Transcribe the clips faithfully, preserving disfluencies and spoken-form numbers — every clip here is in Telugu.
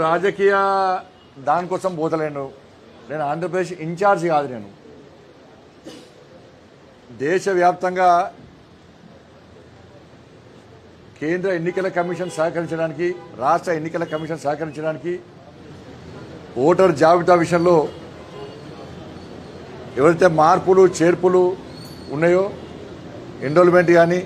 రాజకీయ దానికోసం పోతలేను. నేను ఆంధ్రప్రదేశ్ ఇన్ఛార్జ్ కాదు. నేను దేశవ్యాప్తంగా కేంద్ర ఎన్నికల కమిషన్ సహకరించడానికి, రాష్ట్ర ఎన్నికల కమిషన్ సహకరించడానికి, ఓటర్ జాబితా విషయంలో ఎవరైతే మార్పులు చేర్పులు ఉన్నాయో, ఎన్రోల్మెంట్ కానీ,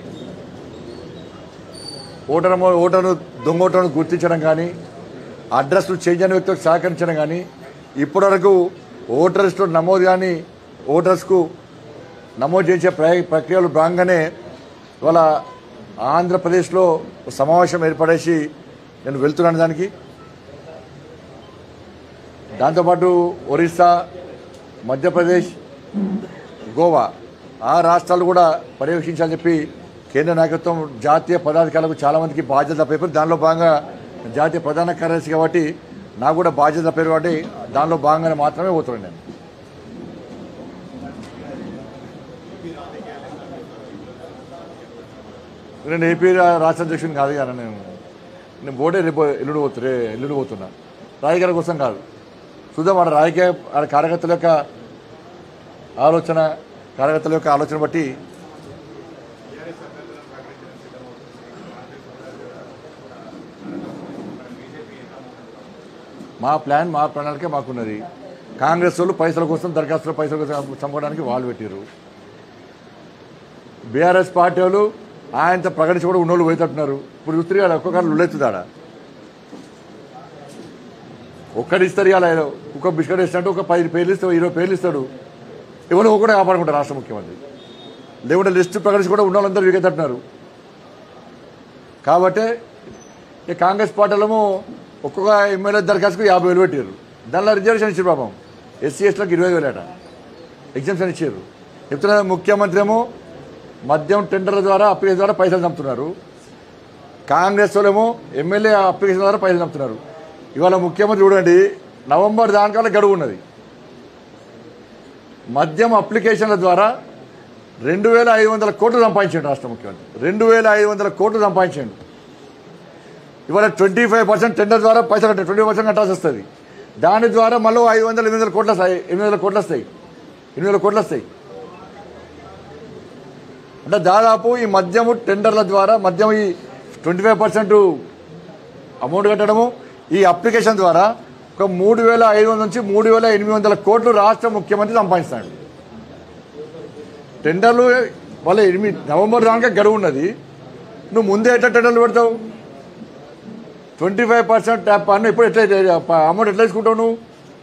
ఓటర్ ఓటర్ను దొంగ ఓటర్ను గుర్తించడం కానీ, అడ్రస్లు చేంజ్ అయిన వ్యక్తులకు సహకరించడం కానీ, ఇప్పటివరకు ఓటర్స్లో నమోదు కానీ ఓటర్స్కు నమోదు చేసే ప్రక్రియలు భాగంగానే ఇవాళ ఆంధ్రప్రదేశ్లో సమావేశం ఏర్పడేసి నేను వెళ్తున్నాను. దానికి దాంతోపాటు ఒరిస్సా, మధ్యప్రదేశ్, గోవా ఆ రాష్ట్రాలు కూడా పర్యవేక్షించాలని చెప్పి కేంద్ర నాయకత్వం జాతీయ పదాధికారులకు చాలామందికి బాధ్యత పేరు. దానిలో భాగంగా జాతీయ ప్రధాన కార్యదర్శి కాబట్టి నాకు కూడా బాధ్యత పేరు కాబట్టి దానిలో భాగంగానే మాత్రమే పోతున్నాను. నేను నేను ఏపీ రాష్ట్ర అధ్యక్షుని కాదు కదా. నేను నేను బోటే రేపు ఎల్లుడు పోతురే ఎల్లుడు పోతున్నా రాజకీయాల కోసం కాదు. చూద్దాం మన రాజకీయ కార్యకర్తల యొక్క ఆలోచన కార్యకర్తల యొక్క ఆలోచన బట్టి మా ప్లాన్ మా ప్రణాళిక మాకున్నది. కాంగ్రెస్ వాళ్ళు పైసల కోసం దరఖాస్తుల పైసల కోసం చంపడానికి వాళ్ళు పెట్టారు. బీఆర్ఎస్ పార్టీ వాళ్ళు ఆయనతో ప్రకటించి కూడా ఉన్నోళ్ళు పోయేటట్టున్నారు. ఇప్పుడు చూస్తే కదా ఒక్కొక్కరు లుల్లెత్తుదాడా ఒక్కటి ఇస్తారు. ఇలా ఒక్క బిస్కెట్ ఇస్తాడు, ఒక పది పేర్లు ఇస్తాడు, ఇరవై పేర్లు ఇస్తాడు. ఎవరో కూడా కాపాడుకుంటారు రాష్ట్ర ముఖ్యమంత్రి. లేకుంటే లిస్టు ప్రకటించి కూడా ఉన్నోళ్ళందరూ విగేటట్టున్నారు. కాబట్టి కాంగ్రెస్ పార్టీలేమో ఒక్కొక్క ఎమ్మెల్యే దరఖాస్తుకు యాభై వేలు పెట్టారు. దానిలో రిజర్వేషన్ ఇచ్చారు. పాపం ఎస్సీ ఎస్టీలకు ఇరవై వేలు అట ఎగ్జామ్షన్ ఇచ్చారు. చెప్తున్నా ముఖ్యమంత్రి ఏమో మద్యం టెండర్ల ద్వారా అప్లికేషన్ ద్వారా పైసలు చంపుతున్నారు. కాంగ్రెస్ వాళ్ళేమో ఎమ్మెల్యే అప్లికేషన్ ద్వారా పైసలు చంపుతున్నారు. ఇవాళ ముఖ్యమంత్రి చూడండి, నవంబర్ దానికల్లా గడువు ఉన్నది. మద్యం అప్లికేషన్ల ద్వారా రెండు వేల ఐదు వందల కోట్లు సంపాదించండి రాష్ట్ర ముఖ్యమంత్రి. రెండు వేల ఐదు వందల కోట్లు సంపాదించండి. ఇవాళ ట్వంటీ ఫైవ్ పర్సెంట్ టెండర్ ద్వారా పైసలు కట్టారు. ట్వంటీ పర్సెంట్ కట్టాల్సి వస్తుంది. దాని ద్వారా మళ్ళీ ఐదు వందల ఎనిమిది వందల కోట్లు వస్తాయి. ఎనిమిది వందల కోట్లు వస్తాయి ఎనిమిది వందల కోట్లు వస్తాయి అంటే దాదాపు ఈ మద్యము టెండర్ల ద్వారా మద్యం ఈ ట్వంటీ ఫైవ్ పర్సెంట్ అమౌంట్ కట్టడము, ఈ అప్లికేషన్ ద్వారా ఒక మూడు వేల ఐదు వందల నుంచి మూడు వేల ఎనిమిది వందల కోట్లు రాష్ట్ర ముఖ్యమంత్రి సంపాదిస్తాడు. టెండర్లు వాళ్ళ ఎనిమిది నవంబర్ దానికే గడువు ఉన్నది. నువ్వు ముందే ఎట్లా టెండర్లు పెడతావు? ట్వంటీ ఫైవ్ పర్సెంట్ ట్యాప్ అన్న ఇప్పుడు ఎట్లా అమౌంట్ ఎట్లా తీసుకుంటావు నువ్వు?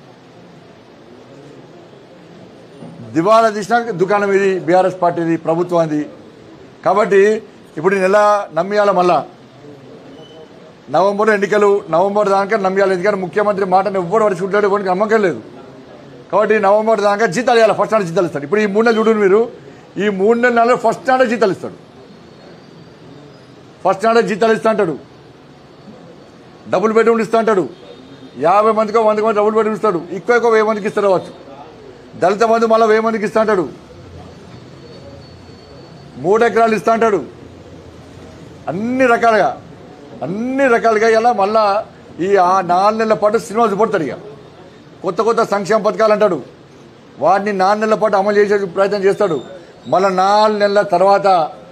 దివాలా తీసిన దుకాణం ఇది బీఆర్ఎస్ పార్టీది, ప్రభుత్వానికి. కాబట్టి ఇప్పుడు నెల నమ్మియాల మళ్ళా నవంబర్ ఎన్నికలు, నవంబర్ దాకా నమ్మియాలి. ఎందుకంటే ముఖ్యమంత్రి మాటను ఎవ్వరు పడుచుకుంటాడు, ఎవరికి నమ్మకం లేదు. కాబట్టి నవంబర్ దాకా జీతాలు ఇవ్వాలి. ఫస్ట్ నాడు జీతాలు ఇస్తాడు. ఇప్పుడు ఈ మూడు నెలలు చూడండి మీరు, ఈ మూడు నెలలు ఫస్ట్ నాడే జీతాలు ఇస్తాడు. ఫస్ట్ నాడే జీతాలు ఇస్తా అంటాడు. డబుల్ బెడ్రూమ్లు ఇస్తా అంటాడు. యాభై మందికో వంద మంది డబుల్ బెడ్రూమ్ ఇస్తాడు. ఎక్కువ ఎక్కువ వెయ్యి మందికి ఇస్తారు కావచ్చు. దళిత బంధు మళ్ళీ వెయ్యి మందికి ఇస్తా అంటాడు. మూడు ఎకరాలు ఇస్తా అంటాడు. అన్ని రకాలుగా అన్ని రకాలుగా ఇలా మళ్ళా ఈ నాలుగు నెలల పాటు సినిమా చూపడతాడు. ఇక కొత్త కొత్త సంక్షేమ పథకాలు అంటాడు. వాటిని నాలుగు నెలల పాటు అమలు చేసే ప్రయత్నం చేస్తాడు. మళ్ళీ నాలుగు నెలల తర్వాత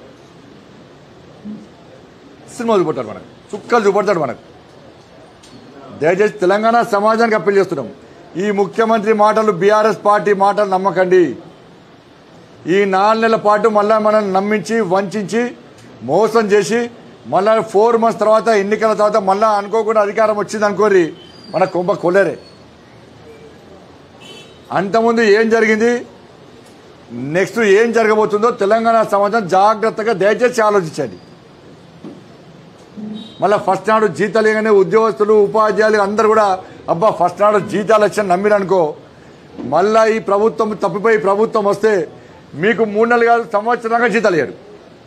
సినిమా చూపడతాడు. మనకు చుక్కలు చూపడతాడు. మనకు దయచేసి తెలంగాణ సమాజానికి అప్పీల్ చేస్తున్నాం. ఈ ముఖ్యమంత్రి మాటలు, బీఆర్ఎస్ పార్టీ మాటలు నమ్మకండి. ఈ నాలుగు నెలల పాటు మళ్ళా మనల్ని నమ్మించి వంచి మోసం చేసి మళ్ళా ఫోర్ మంత్స్ తర్వాత ఎన్నికల తర్వాత మళ్ళా అనుకోకుండా అధికారం వచ్చింది అనుకోరి మన కొంప కొల్లరే. అంతకుముందు ఏం జరిగింది, నెక్స్ట్ ఏం జరగబోతుందో తెలంగాణ సమాజం జాగ్రత్తగా దయచేసి ఆలోచించండి. మళ్ళీ ఫస్ట్ నాడు జీతాలు ఇవ్వగానే ఉద్యోగస్తులు, ఉపాధ్యాయులు అందరూ కూడా అబ్బా ఫస్ట్ నాడు జీతాలు వచ్చని నమ్మిరనుకో, మళ్ళీ ఈ ప్రభుత్వం తప్పిపోయి ప్రభుత్వం వస్తే మీకు మూడు నెలలు కాదు సంవత్సరంగా జీతాలు ఇయ్యారు.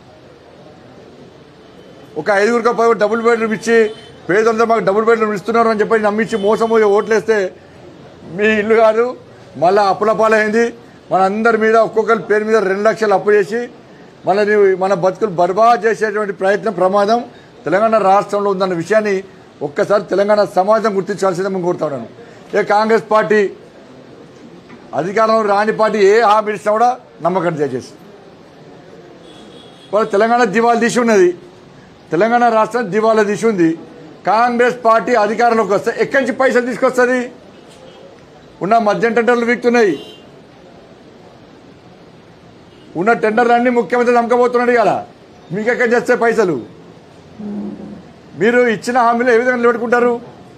ఒక ఐదుగురికి పై డబుల్ బెడ్రూమ్ ఇచ్చి పేదలందరూ మాకు డబుల్ బెడ్రూమ్ ఇస్తున్నారు అని చెప్పి నమ్మించి మోసం ఓట్లేస్తే మీ ఇల్లు కాదు మళ్ళీ అప్పుల పాలైంది. మన అందరి మీద ఒక్కొక్కరి పేరు మీద రెండు లక్షలు అప్పు చేసి మళ్ళీ మన బతుకులు బర్బాద్ చేసేటువంటి ప్రయత్నం, ప్రమాదం తెలంగాణ రాష్ట్రంలో ఉందన్న విషయాన్ని ఒక్కసారి తెలంగాణ సమాజం గుర్తించాల్సిందే మేము కోరుతా ఉన్నాను. ఏ కాంగ్రెస్ పార్టీ అధికారంలో రాని పార్టీ ఏ హామీ ఇచ్చినా కూడా నమ్మకం దయచేసి. వాళ్ళు తెలంగాణ దివాళా తీసి ఉన్నది, తెలంగాణ రాష్ట్రం దివాళా తీసి ఉంది. కాంగ్రెస్ పార్టీ అధికారంలోకి వస్తే ఎక్కడి నుంచి పైసలు తీసుకొస్తుంది? ఉన్న మద్యం టెండర్లు వీక్తున్నాయి, ఉన్న టెండర్లు అన్ని ముఖ్యమంత్రి నమ్మకపోతున్నాడు కదా. మీకు ఎక్కడి చేస్తే పైసలు? మీరు ఇచ్చిన హామీలు ఏ విధంగా నిలబెట్టుకుంటారు?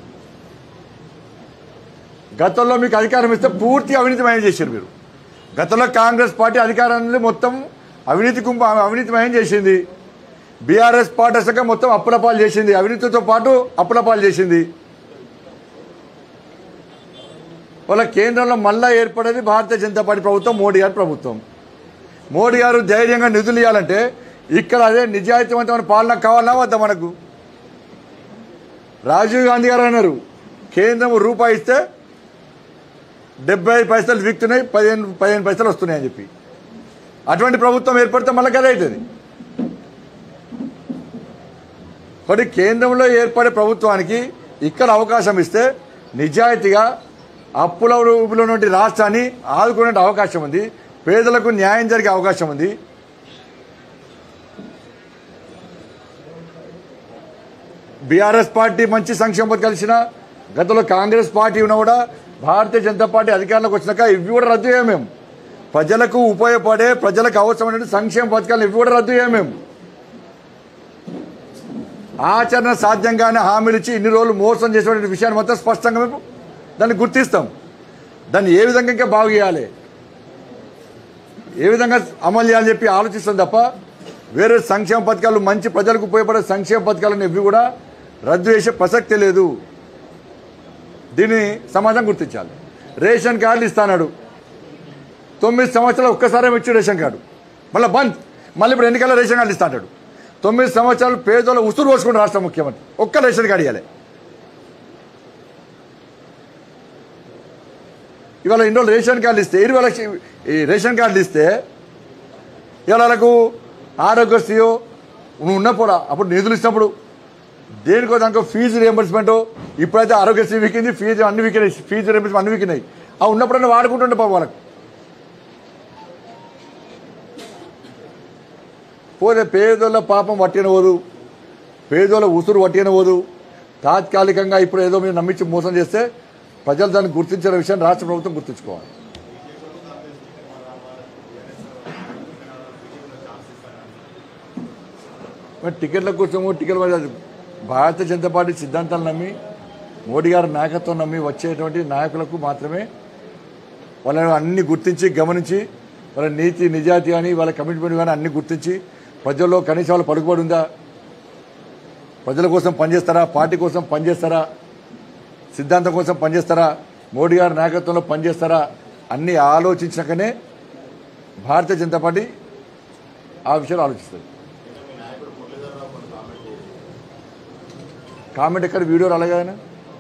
గతంలో మీకు అధికారం ఇస్తే పూర్తి అవినీతిమయం చేశారు మీరు. గతంలో కాంగ్రెస్ పార్టీ అధికారాన్ని మొత్తం అవినీతి కుంభ అవినీతిమయం చేసింది. బీఆర్ఎస్ పార్టీ అసలు మొత్తం అప్పులపాలు చేసింది, అవినీతితో పాటు అప్పులపాలు చేసింది. వాళ్ళ కేంద్రంలో మళ్ళా ఏర్పడేది భారతీయ జనతా పార్టీ ప్రభుత్వం, మోడీ గారి ప్రభుత్వం. మోడీ గారు ధైర్యంగా నిధులు ఇవ్వాలంటే ఇక్కడ అదే నిజాయితీవంతమైన పాలన కావాలన్నా వద్దా మనకు? రాజీవ్ గాంధీ గారు అన్నారు, కేంద్రం రూపాయి ఇస్తే డెబ్బై ఐదు పైసలు వీక్తున్నాయి, పదిహేను పదిహేను పైసలు వస్తున్నాయి అని చెప్పి. అటువంటి ప్రభుత్వం ఏర్పడితే మళ్ళీ కదే అవుతుంది. కాబట్టి కేంద్రంలో ఏర్పడే ప్రభుత్వానికి ఇక్కడ అవకాశం ఇస్తే నిజాయితీగా అప్పుల ఊపిలో నుండి రాష్ట్రాన్ని ఆదుకునే అవకాశం ఉంది, పేదలకు న్యాయం జరిగే అవకాశం ఉంది. బీఆర్ఎస్ పార్టీ మంచి సంక్షేమ పథకాలు ఇచ్చిన, గతంలో కాంగ్రెస్ పార్టీ ఉన్నా కూడా భారతీయ జనతా పార్టీ అధికారంలోకి వచ్చినాక ఇవి కూడా రద్దు చేయం. మేము ప్రజలకు ఉపయోగపడే ప్రజలకు అవసరమైన సంక్షేమ పథకాలు ఇవి కూడా రద్దు చేయం. మేము ఆచరణ సాధ్యంగానే హామీలు ఇచ్చి ఇన్ని రోజులు మోసం చేసేటువంటి విషయాన్ని మొత్తం స్పష్టంగా మేము దాన్ని గుర్తిస్తాం. దాన్ని ఏ విధంగా ఇంకా బాగు చేయాలి, ఏ విధంగా అమలు చేయాలని చెప్పి ఆలోచిస్తాం తప్ప వేరే సంక్షేమ పథకాలు మంచి ప్రజలకు ఉపయోగపడే సంక్షేమ పథకాలను ఇవి కూడా రద్దు చేసే ప్రసక్తే లేదు. దీన్ని సమాజం గుర్తించాలి. రేషన్ కార్డులు ఇస్తాడు, తొమ్మిది సంవత్సరాలు ఒక్కసారి ఇచ్చి రేషన్ కార్డు మళ్ళీ బంద్, మళ్ళీ ఇప్పుడు ఎన్నికల్లో రేషన్ కార్డులు ఇస్తాడు. తొమ్మిది సంవత్సరాలు పేదోళ్ళ ఉసురు పోసుకుంటే రాష్ట్ర ముఖ్యమంత్రి ఒక్క రేషన్ కార్డు ఇవ్వాలి. ఇవాళ ఇన్ని రోజులు రేషన్ కార్డులు ఇస్తే ఇరవై లక్ష రేషన్ కార్డులు ఇస్తే ఇవాళ వాళ్ళకు ఆరోగ్యశ్రీయో నువ్వు ఉన్నప్పుడు అప్పుడు నిధులు ఇచ్చినప్పుడు దేనికో దానికో ఫీజు రియంబర్స్మెంట్, ఇప్పుడైతే ఆరోగ్యశ్రీ వీకింది, ఫీజు అన్ని వీకినాయి, ఫీజు రియంబర్స్మెంట్ అన్ని వీకినాయి. అవి ఉన్నప్పుడన్నా వాడుకుంటుండే పాపం వాళ్ళకు. పోతే పేదోళ్ళ పాపం పట్టినవదు, పేదోళ్ళ ఉసురు పట్టినవదు. తాత్కాలికంగా ఇప్పుడు ఏదో మీరు నమ్మించి మోసం చేస్తే ప్రజలు దాన్ని గుర్తించిన విషయాన్ని రాష్ట్ర ప్రభుత్వం గుర్తుంచుకోవాలి. మరి టికెట్ల కోసము టికెట్ భారతీయ జనతా పార్టీ సిద్ధాంతాలు నమ్మి మోడీ గారి నాయకత్వం నమ్మి వచ్చేటువంటి నాయకులకు మాత్రమే వాళ్ళని అన్ని గుర్తించి గమనించి వాళ్ళ నీతి నిజాయితీ కానీ వాళ్ళ కమిట్మెంట్ కానీ అన్ని గుర్తించి ప్రజల్లో కనీసం వాళ్ళు పలుకుబడి ఉందా, ప్రజల కోసం పనిచేస్తారా, పార్టీ కోసం పనిచేస్తారా, సిద్ధాంతం కోసం పనిచేస్తారా, మోడీ గారి నాయకత్వంలో పనిచేస్తారా అన్ని ఆలోచించాకనే భారతీయ జనతా పార్టీ ఆ విషయాలు ఆలోచిస్తుంది. కామెంట్ ఎక్కడ వీడియో రాలేగా ఆయన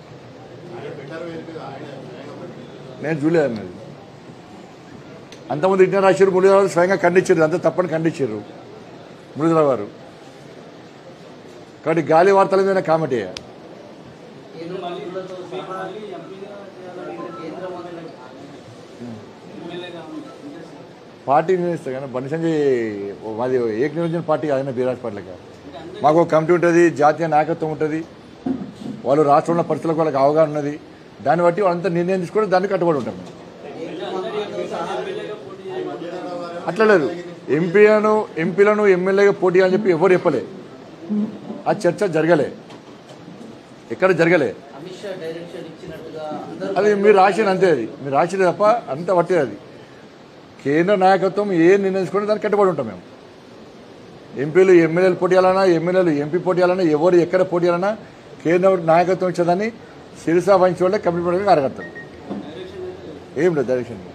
నేను చూడలేదు అన్నది. అంతకుముందు ఇంటర్ రాశారు, మురళీధర స్వయంగా ఖండించారు, అంతా తప్పని ఖండించారు మురళీధర గారు. కాబట్టి గాలి వార్తల మీద కామెంట్ అయ్యా. పార్టీ నిర్ణయిస్తారు కానీ బండి సంజయ్ మాది ఏక నియోజన పార్టీ కాదన్నా బీరాజ్ పార్టీ కాదు. మాకు ఒక కమిటీ ఉంటుంది, జాతీయ నాయకత్వం ఉంటుంది, వాళ్ళు రాష్ట్రంలో పరిస్థితులకు వాళ్ళకి అవగాహన ఉన్నది. దాన్ని బట్టి వాళ్ళంతా నిర్ణయం తీసుకొని దాన్ని కట్టుబడి ఉంటాం. అట్లా లేదు, ఎంపీలను ఎంపీలను ఎమ్మెల్యేగా పోటీ అని చెప్పి ఎవరు చెప్పలే, ఆ చర్చ జరగలే, ఎక్కడ జరగలే. అది మీరు రాసిన అంతే, అది మీరు రాసినది తప్ప అంత పట్టేది. అది కేంద్ర నాయకత్వం ఏ నిర్ణయించుకుంటే దానికి కట్టుబడి ఉంటాం మేము. ఎంపీలు ఎమ్మెల్యేలు పోటీ చేయాలన్నా, ఎమ్మెల్యేలు ఎంపీ పోటీ చేయాలన్నా, ఎవరు ఎక్కడ పోటీ చేయాలన్నా కేంద్ర నాయకత్వం ఇచ్చేదాన్ని శిరసా వహించే వాళ్ళే కమిట్మెంట్ కార్యకర్తలు. ఏం లేదు డైరెక్షన్.